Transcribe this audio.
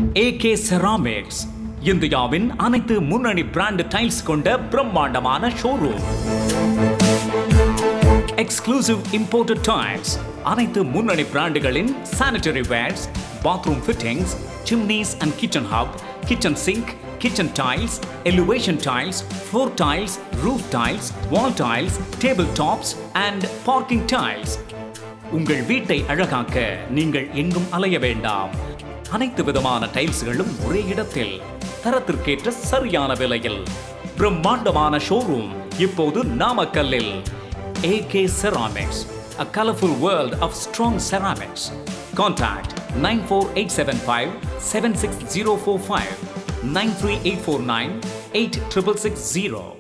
AK Ceramics, இந்தியாவின் அனைத்து முன்னணி பிராண்ட் டைல்ஸ் கொண்ட பிரம்மாண்டமான ஷோரூம். Exclusive imported tiles, அனைத்து முன்னணி பிராண்டுகளின் sanitary wares, bathroom fittings, chimneys and kitchen hub, kitchen sink, kitchen tiles, elevation tiles, floor tiles, roof tiles, wall tiles, table tops and parking tiles. உங்கள் வீட்டை அழகாக்க நீங்கள் எங்கும் அலைய வேண்டாம். அனைத்து விதமான டைல்ஸ்களும் ஒரே இடத்தில் தரத்திற்கேற்ற சரியான விலையில் பிரம்மாண்டமான ஷோரூம் இப்போது நாமக்கல்லில். AK Ceramics, a colorful world of strong ceramics. Contact 94875 76045 93849 8660.